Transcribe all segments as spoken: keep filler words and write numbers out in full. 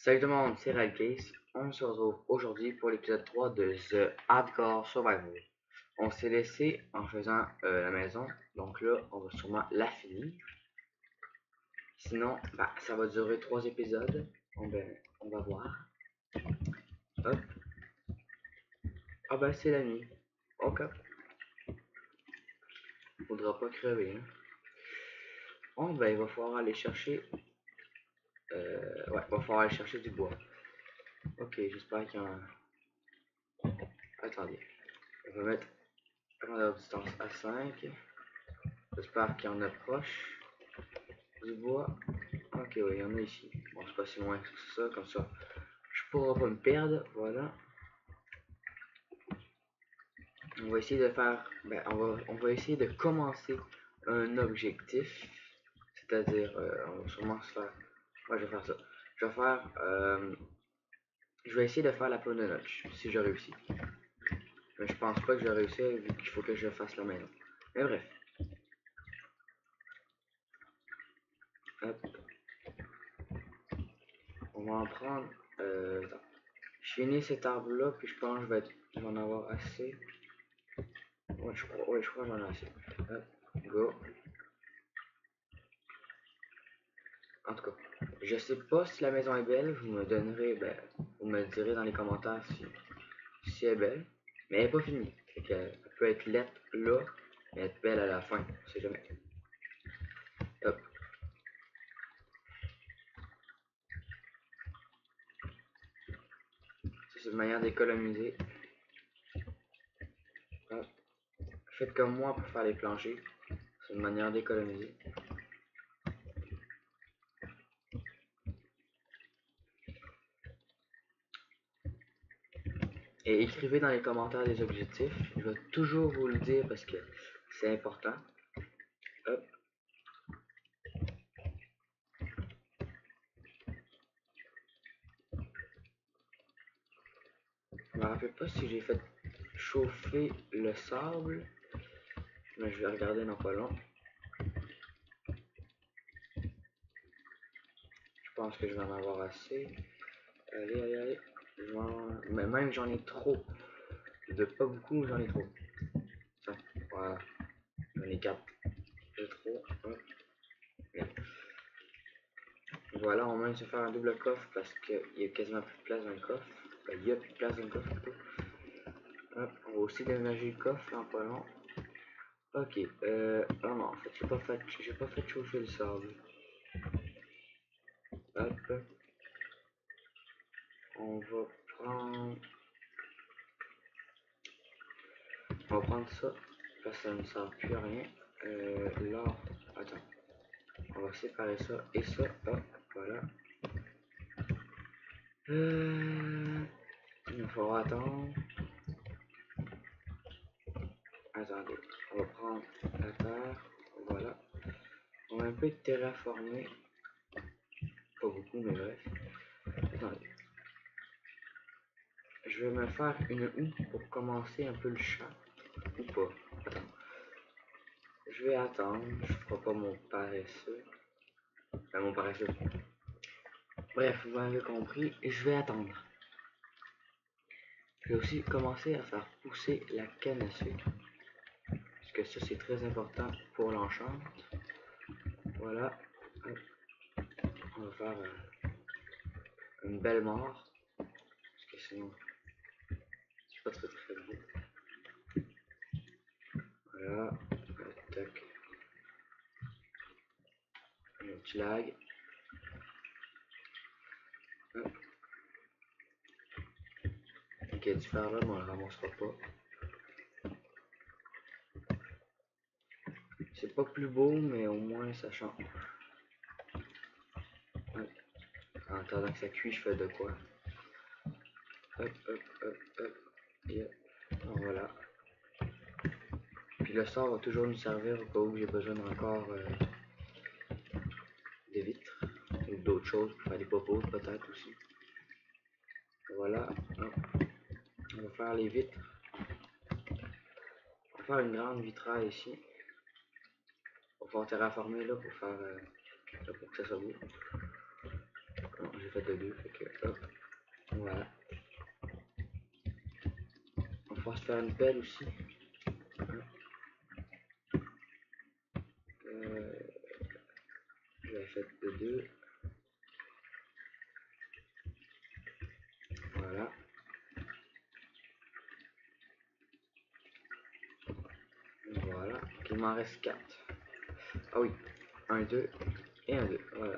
Salut tout le monde, c'est Radcase. On se retrouve aujourd'hui pour l'épisode trois de The Hardcore Survival. On s'est laissé en faisant euh, la maison, donc là on va sûrement la finir. Sinon, bah, ça va durer trois épisodes. On va, on va voir. Hop. Ah bah c'est la nuit. Ok. Faudra pas crever. Hein. Oh bah il va falloir aller chercher. Euh, ouais, il va falloir aller chercher du bois. Ok, j'espère qu'il y en a. Attendez. On va mettre la distance à cinq. J'espère qu'il y en a proche du bois. Ok, oui, il y en a ici. Bon, c'est pas si loin que ça, comme ça. Je pourrai pas me perdre, voilà. On va essayer de faire, ben, on va, on va essayer de commencer un objectif. C'est-à-dire, euh, on va sûrement se faire, moi je vais faire ça. Je vais faire, euh, je vais essayer de faire la pomme de notch, si je réussis. Mais je pense pas que je vais réussir, vu qu'il faut que je fasse la maison. Mais bref. Hop. On va en prendre, euh, attends. Je finis cet arbre là, puis je pense que je vais, être, je vais en avoir assez. Ouais, je crois, ouais, je crois que j'en ai assez. Hop, go. En tout cas, je sais pas si la maison est belle, vous me donnerez, ben, vous me direz dans les commentaires si, si elle est belle. Mais elle est pas finie. Fait qu'elle peut être laide là, mais être belle à la fin, on sait jamais. Hop. C'est une manière d'économiser. Hop. Faites comme moi pour faire les planchers. C'est une manière d'économiser. Et écrivez dans les commentaires des objectifs. Je vais toujours vous le dire parce que c'est important. Hop. Je me rappelle pas si j'ai fait chauffer le sable. Mais je vais regarder dans pas long. Je pense que je vais en avoir assez. Allez, allez, allez. En... Mais même j'en ai trop. De pas beaucoup, j'en ai trop. Ça, voilà. J'en ai quatre. J'ai trop. Hop. Bien. Voilà, on va même se faire un double coffre parce qu'il y a quasiment plus de place dans le coffre. Ben, il y a plus de place dans le coffre plutôt. Hop, on va aussi déménager le coffre en pas long. Ok, euh. Ah non, en fait, j'ai pas fait, j'ai pas fait chauffer le sable. Hop. On va prendre. On va prendre ça. Parce que ça ne sert plus à rien. Euh, là, attends. On va séparer ça et ça. Hop, voilà. Euh, il va falloir attendre. Attendez, on va prendre la terre. Voilà. On va un peu terraformer. Pas beaucoup, mais bref. Attendez. Je vais me faire une houe pour commencer un peu le champ. Ou pas. Attends. Je vais attendre. Je ferai pas mon paresseux. Enfin, mon paresseux. Bref, vous m'avez compris. Je vais attendre. Je vais aussi commencer à faire pousser la canne à sucre. Parce que ça, c'est très important pour l'enchant. Voilà. Hop. On va faire euh, une belle mort. Parce que sinon, c'est pas très très beau. Voilà. Tac. Un petit lag. Hop. Ok, du fer là, mais on le ramassera pas. C'est pas plus beau, mais au moins ça change. Hop. En attendant que ça cuit, je fais de quoi. Hop, hop, hop, hop. Et voilà. Puis le sort va toujours nous servir au cas où j'ai besoin encore euh, des vitres ou d'autres choses pour faire des popos peut-être aussi. Voilà. Hop. On va faire les vitres. On va faire une grande vitraille ici. On va pouvoir terraformer là pour faire euh, là, pour que ça soit beau. Non, j'ai fait de deux, fait que hop, voilà. On va se faire une pelle aussi. Euh, je l'ai fait de deux. Voilà. Voilà. Il m'en reste quatre. Ah oui. un, deux et un, deux. Voilà.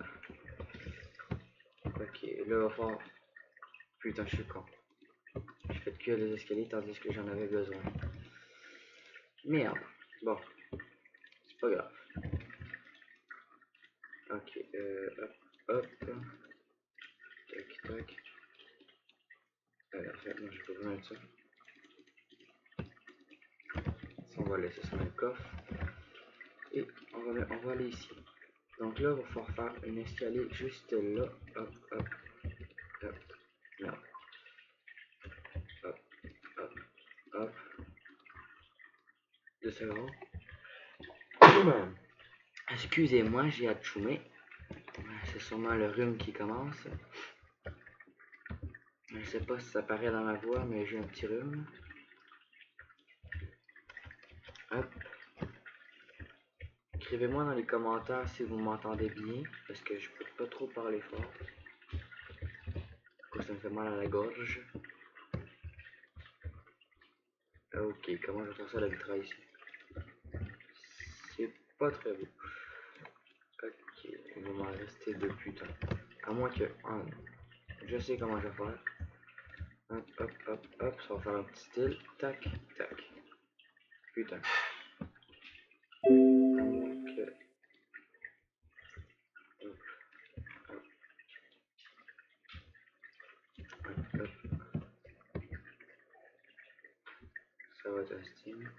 Ok, là il va falloir. Putain, je suis con. Je fais que les escaliers tandis que j'en avais besoin. Merde. Bon. C'est pas grave. Ok, euh, hop, hop. Tac, tac. Alors, en fait, moi j'ai pas besoin de ça. Ça, on va laisser ça dans le coffre. Et on va, on va aller ici. Donc là, il va falloir faire un escalier juste là. Hop, hop, hop. Là. Hop, hop, hop. Deux secondes. Excusez-moi, j'ai atchoumé. C'est sûrement le rhume qui commence. Je sais pas si ça paraît dans ma voix, mais j'ai un petit rhume. Hop. Écrivez-moi dans les commentaires si vous m'entendez bien, parce que je peux pas trop parler fort. Ça me fait mal à la gorge. Ok, comment je vais faire ça la vitrail ici? C'est pas très beau. Ok, il va m'en rester deux putains. À moins que... Ah, je sais comment je vais faire. Hop, hop, hop, hop, ça va faire un petit style. Tac, tac. Putain. À moins que... Hop, hop, hop, hop. Ça va être un style.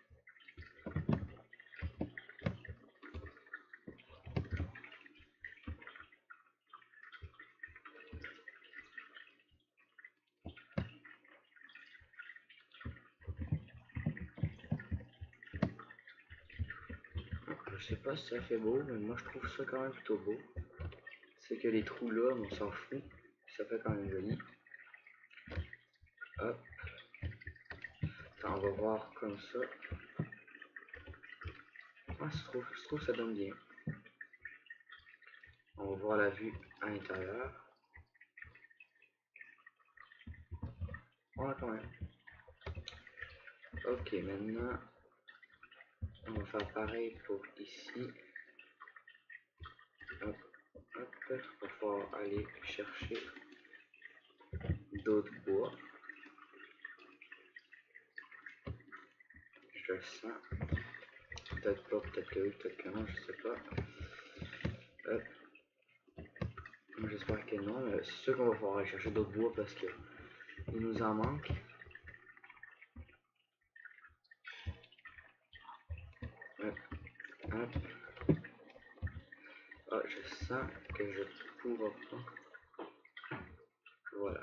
Je sais pas si ça fait beau, mais moi je trouve ça quand même plutôt beau. C'est que les trous là, on s'en fout. Ça fait quand même joli. Hop. Attends, on va voir comme ça. Ah, je trouve, je trouve que ça donne bien. On va voir la vue à l'intérieur. Voilà quand même. Ok, maintenant, on va faire pareil pour ici. Hop, hop. Il va falloir aller chercher d'autres bois. Je le sens. Peut-être pas, peut-être que oui, peut-être que non, je sais pas. Hop. J'espère que non, mais c'est sûr qu'on va falloir aller chercher d'autres bois parce que il nous en manque. Hop, hop. Ah, je sens que je pourrai pas. Voilà.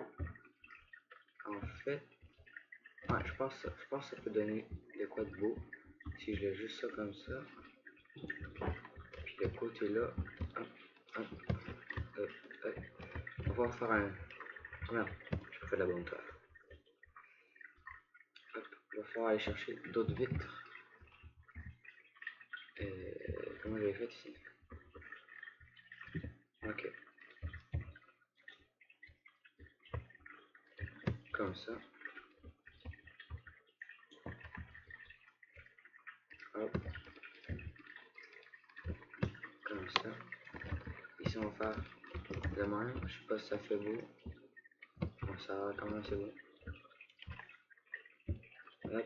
En fait, ouais, je pense, je pense que ça peut donner de quoi de beau. Si je laisse juste ça comme ça. Puis le côté là. Hop, hop, hop, hop. On va faire un. Merde, je fais de la bonne terre. Hop, il va falloir aller chercher d'autres vitres. Euh, comment j'avais fait ici? Ok. Comme ça. Hop. Comme ça. Ici on va faire de même. Je sais pas si ça fait beau. Bon, ça va quand même c'est beau. Hop.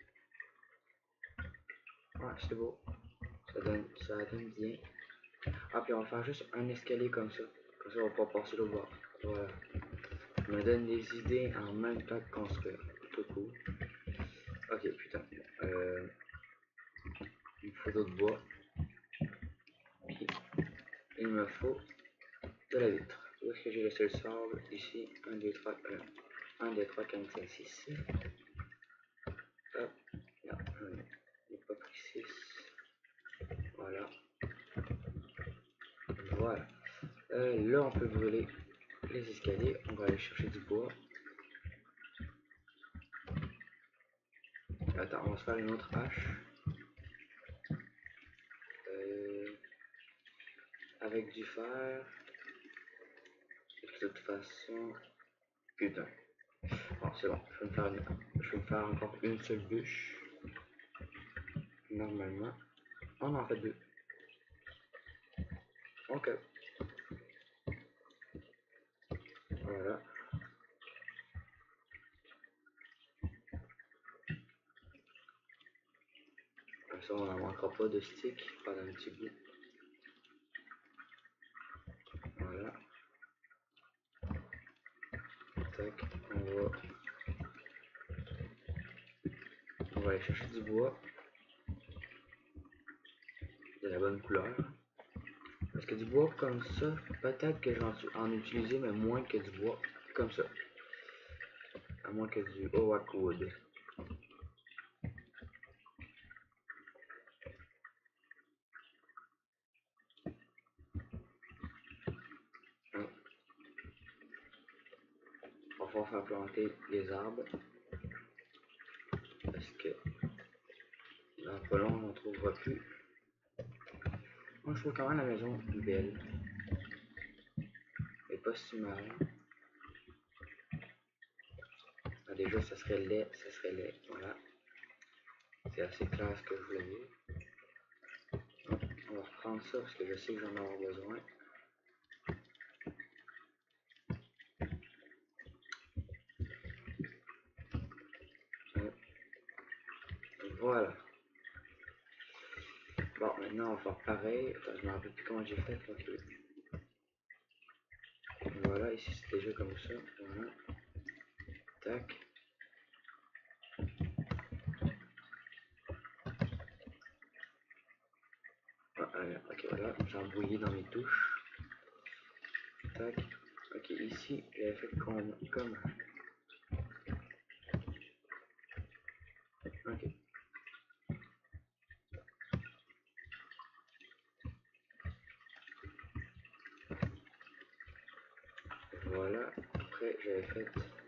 Ouais, c'est beau. Ça donne, ça donne bien. Ah, puis on va faire juste un escalier comme ça. Comme ça, on va pas passer l'autre bord. Voilà. Ça me donne des idées en même temps que construire. Tout cool. Ok, putain. Euh, il me faut d'autres bois. Puis, il me faut de la vitre. Où est-ce que j'ai laissé le sable? Ici. un, deux, trois, un, deux, trois, quatre, cinq, six. Hop. Non, je n'ai pas pris six. Voilà. Voilà. Euh, là, on peut brûler les escaliers. On va aller chercher du bois. Attends, on va se faire une autre hache. Euh, avec du fer. De toute façon... Putain. Bon, c'est bon. Je vais, me faire une... je vais me faire encore une seule bûche. Normalement. On en fait deux. Ok. Voilà. Comme ça, on n'en manquera pas de stick pendant un petit bout. Voilà. Tac. On va... On va aller chercher du bois. De la bonne couleur. Parce que du bois comme ça, peut-être que je vais en utiliser, mais moins que du bois comme ça. À moins que du oak wood. Hein. On va pouvoir faire planter des arbres. Parce que dans pas long, on n'en trouvera plus. Moi, je trouve quand même la maison belle. Et pas si mal. Ah, déjà, ça serait laid, ça serait laid. Voilà. C'est assez clair ce que je voulais dire. On va reprendre ça parce que je sais que j'en ai avoir besoin. Voilà. Bon, maintenant on va faire pareil. Attends, je me rappelle plus comment j'ai fait. Okay. Voilà, ici c'est déjà comme ça. Voilà. Tac. Ah, euh, ok, voilà. J'ai embrouillé dans mes touches. Tac. Ok, ici j'avais fait comme. comme. Ok. Voilà. Après j'avais fait.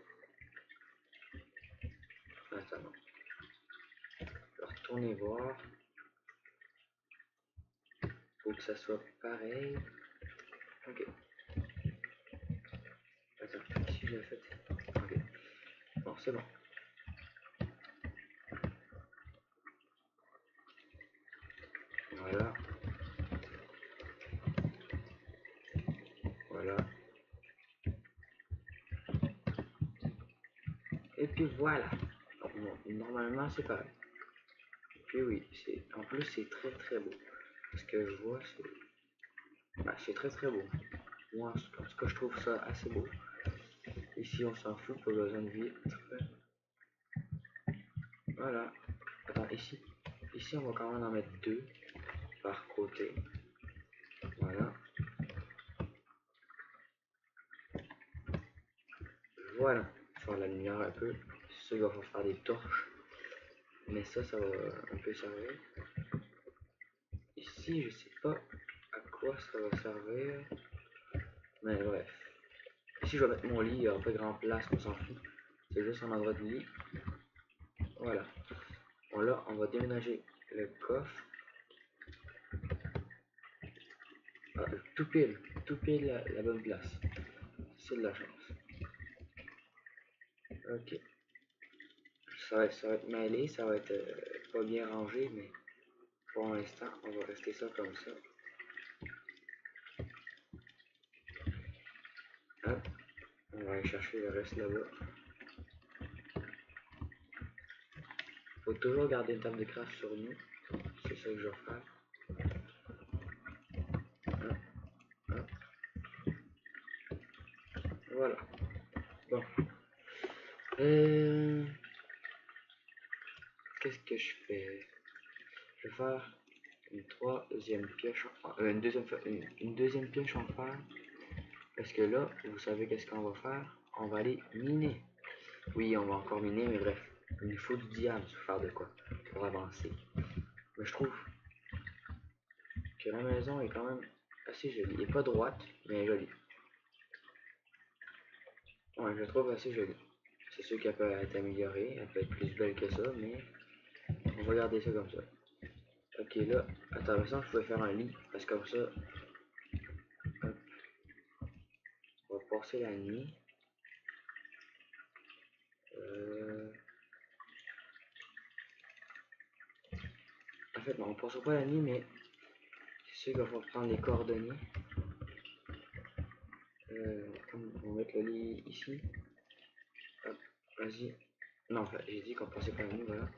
Attends, non. Je vais retourner voir. Faut que ça soit pareil. Ok. Attends, ici j'avais fait. Ok. Bon, c'est bon. Voilà. Voilà. Et puis voilà. Bon, normalement c'est pareil. Puis oui, c'est en plus c'est très très beau. Ce que je vois, c'est bah, c'est très très beau. Moi, en tout cas, je trouve ça assez beau. Ici, on s'en fout, pas besoin de vitre. Voilà. Attends, ici, ici, on va quand même en mettre deux par côté. Voilà. Voilà. Faire la lumière un peu. C'est sûr qu'il va falloir faire des torches. Mais ça, ça va un peu servir. Ici, je sais pas à quoi ça va servir. Mais bref. Ici, je vais mettre mon lit. Il n'y aura pas grand place, on s'en fout. C'est juste un endroit de lit. Voilà. Bon, là, on va déménager le coffre. Ah, tout pile. Tout pile la, la bonne place. C'est de la chance. Ok. Ça va, ça va être mêlé, ça va être euh, pas bien rangé, mais pour l'instant, on va rester ça comme ça. Hop. On va aller chercher le reste là-bas. Faut toujours garder une table de craft sur nous. C'est ça que je vais faire. Hop. Hop. Voilà. Bon. Euh... Qu'est-ce que je fais? Je vais faire une troisième pioche en... euh, une, deuxième, une, une deuxième pioche en fer. Parce que là, vous savez qu'est-ce qu'on va faire? On va aller miner. Oui, on va encore miner, mais bref. Il nous faut du diable pour faire de quoi? Pour avancer. Mais je trouve que la maison est quand même assez jolie. Elle est pas droite, mais elle est jolie. Ouais, je la trouve assez jolie. C'est sûr qu'elle peut être améliorée, elle peut être plus belle que ça, mais on va garder ça comme ça. Ok, là, attends, maintenant je pouvais faire un lit, parce que comme ça, hop, on va passer la nuit. Euh... En fait, non, on ne passera pas la nuit, mais c'est sûr qu'il va falloir prendre les coordonnées. Euh, on va mettre le lit ici. Hop, vas-y. Non, enfin, j'ai dit qu'on passait pas la nuit, voilà.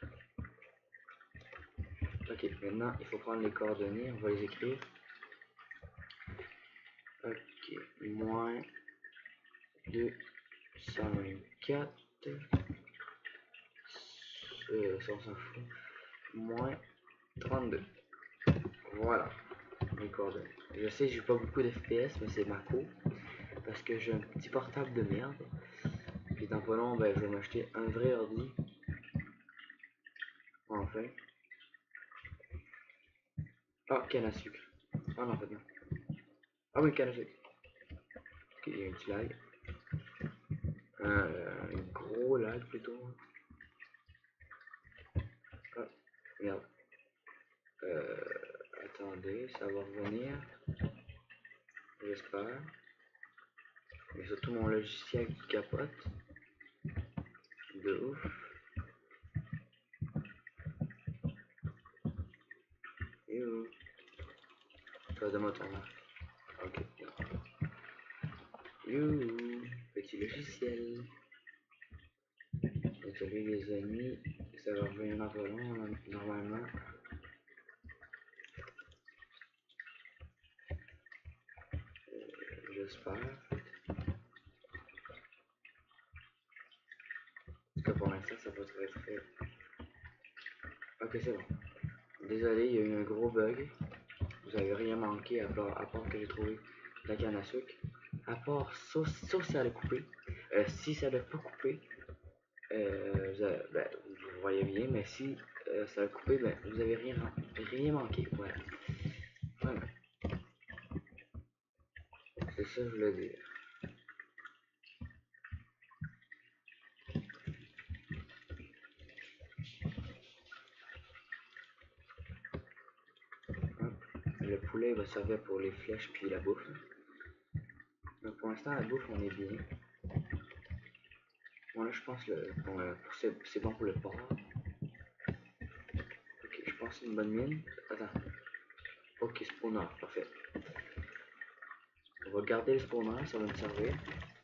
Ok, maintenant il faut prendre les coordonnées, on va les écrire. Ok, moins deux cent vingt-quatre. Euh, ça on s'en fout. Moins trente-deux. Voilà, les coordonnées. Je sais, j'ai pas beaucoup d'F P S, mais c'est ma co. Parce que j'ai un petit portable de merde. Puis dans pas long, ben, je vais m'acheter un vrai ordi. Enfin. Ah, canne à sucre. Ah non, en fait non. Ah oui, canne à sucre. Ok, il y a un petit lag. Euh, un gros lag plutôt. Ah, merde. Euh, attendez, ça va revenir. J'espère. Mais surtout mon logiciel qui capote. De ouf. Youhou. Ça va de moteur. Ok. Youhou. Petit logiciel. Désolé les amis. Ça va revenir dans pas long, normalement. J'espère. Parce que pour l'instant, ça va très très. Ok, c'est bon. Désolé, il y a eu un gros bug. Vous avez rien manqué à part, à part que j'ai trouvé la canne à sucre. À part sauf, sauf si elle a coupé. Euh, si ça n'a pas coupé, euh, vous, avez, ben, vous voyez bien, mais si euh, ça a coupé, ben, vous avez rien, rien manqué. Voilà. Voilà. C'est ça que je voulais dire. Le poulet va servir pour les flèches puis la bouffe. Donc pour l'instant, la bouffe, on est bien. Bon, là, je pense que bon, euh, c'est bon pour le porc. Ok, je pense que c'est une bonne mine. Attends. Ok, spawner, parfait. On va garder le spawner, ça va me servir.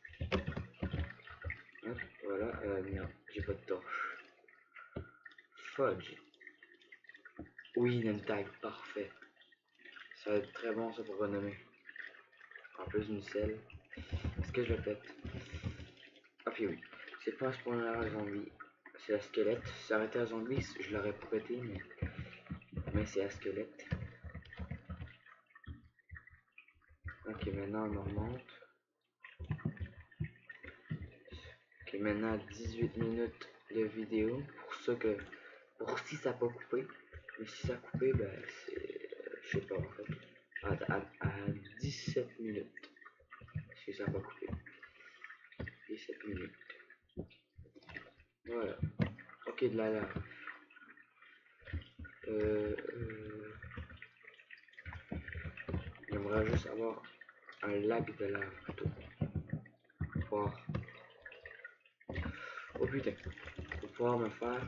Hop, voilà. Euh, merde, j'ai pas de torche. Fudge. Oui, name tag, parfait. Ça va être très bon ça pour renommer. En plus d'une selle. Est-ce que je le pète? Ah puis oui. C'est pas un spawner à zombie. C'est un squelette. Si ça arrêtait à zombie, je l'aurais pas pété, mais. Mais c'est un squelette. Ok, maintenant on remonte. Ok, maintenant dix-huit minutes de vidéo. Pour ça que. Pour si ça n'a pas coupé. Mais si ça a coupé, ben c'est. Je sais pas en fait. À, à, à dix-sept minutes. Si ça n'a pas coupé. dix-sept minutes. Voilà. Ok, de la lave. Euh, euh, J'aimerais juste avoir un lac de lave plutôt. Pour pouvoir. Oh putain. Pour pouvoir me faire.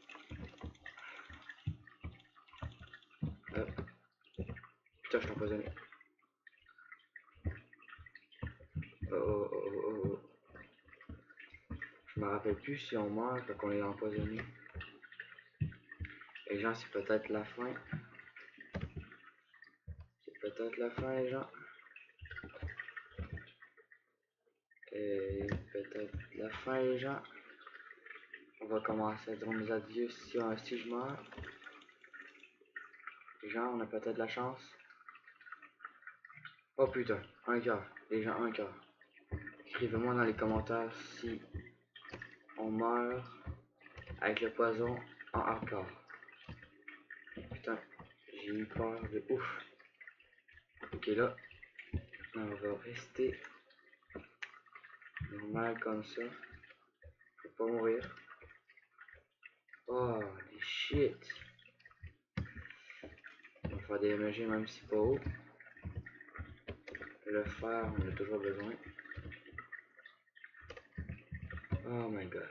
Hop. Putain, je t'ai empoisonné. Oh oh oh oh oh. Je me rappelle plus si on meurt quand on est empoisonné. Les gens, c'est peut-être la fin. C'est peut-être la fin, les gens. Et peut-être la fin, les gens. On va commencer à dire mes adieux si, si je meurs. Les gens, on a peut-être la chance. Oh putain, un cœur. Les gens, un cœur. Écrivez-moi dans les commentaires si on meurt avec le poison en hardcore. Putain, j'ai eu peur de ouf. Ok, là, on va rester normal comme ça. Faut pas mourir. Oh, des shit. On va faire des magie même si pas haut. Le fer, on a toujours besoin. Oh my god.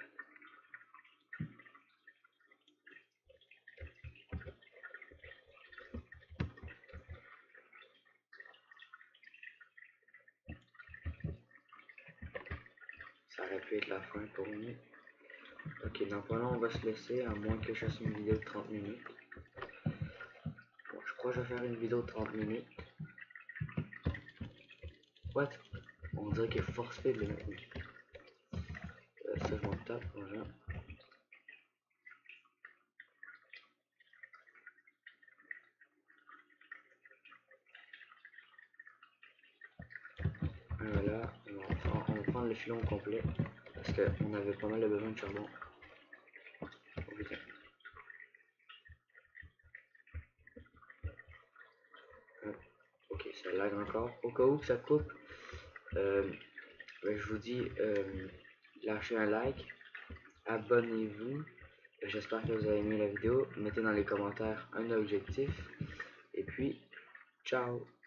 Ça aurait pu être la fin pour nous. Ok, donc voilà, on va se laisser, à moins que je fasse une vidéo de trente minutes. Bon, je crois que je vais faire une vidéo de trente minutes. What? On dirait qu'il est force fait de le mettre. Euh, ça, je m'en tape, voilà. Voilà, on va, prendre, on va prendre le filon au complet. Parce qu'on avait pas mal de besoin de charbon. Oh putain. Hop. Ok, ça lag encore. Au cas où que ça coupe, euh, ben, je vous dis, euh, lâchez un like, abonnez-vous. J'espère que vous avez aimé la vidéo. Mettez dans les commentaires un objectif. Et puis, ciao!